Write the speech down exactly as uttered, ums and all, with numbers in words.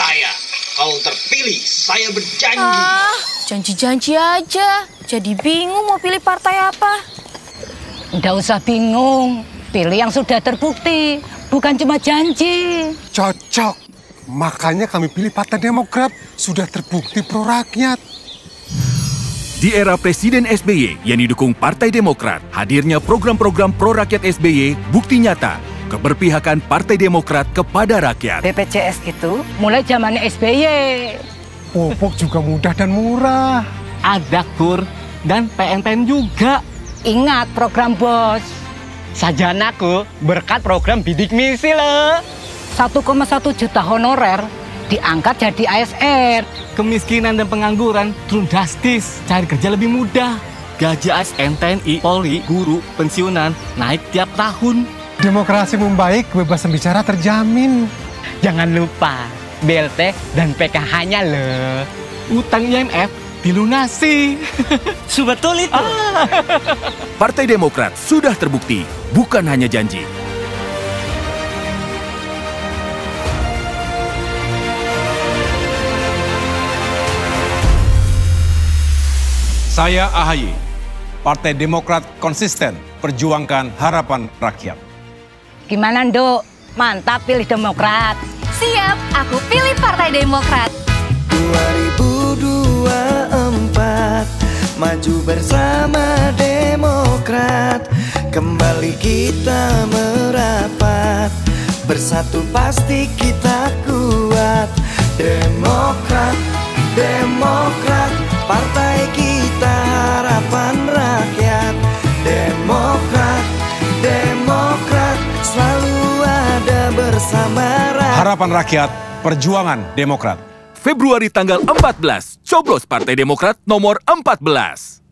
saya. Kalau terpilih, saya berjanji. Ah, janji-janji aja. Jadi bingung mau pilih partai apa. Nggak usah bingung. Pilih yang sudah terbukti, bukan cuma janji. Cocok. Makanya kami pilih Partai Demokrat. Sudah terbukti pro rakyat. Di era Presiden S B Y yang didukung Partai Demokrat, hadirnya program-program pro rakyat S B Y bukti nyata keberpihakan Partai Demokrat kepada rakyat. B P J S itu mulai zaman S B Y. Pupuk juga mudah dan murah. Ada kur dan P N P N juga. Ingat program bos. Sajanaku berkat program bidik misi loh. satu koma satu juta honorer diangkat jadi A S R. Kemiskinan dan pengangguran turun drastis. Cari kerja lebih mudah. Gaji A S N, T N I, Polri, guru, pensiunan naik tiap tahun. Demokrasi membaik, kebebasan bicara terjamin. Jangan lupa B L T dan P K H-nya loh. Utang I M F dilunasi. Betul itu. Ah. Partai Demokrat sudah terbukti, bukan hanya janji. Saya A H Y, Partai Demokrat konsisten perjuangkan harapan rakyat. Gimana, Nduk? Mantap pilih Demokrat. Siap, aku pilih Partai Demokrat. dua ribu dua puluh empat maju bersama Demokrat, kembali kita merapat, bersatu pasti kita kuat. Demokrat, Demokrat, partai kita harapan rakyat. Demokrat, Demokrat, selalu ada bersama rakyat. Harapan rakyat, perjuangan Demokrat. Februari tanggal empat belas, coblos Partai Demokrat nomor empat belas.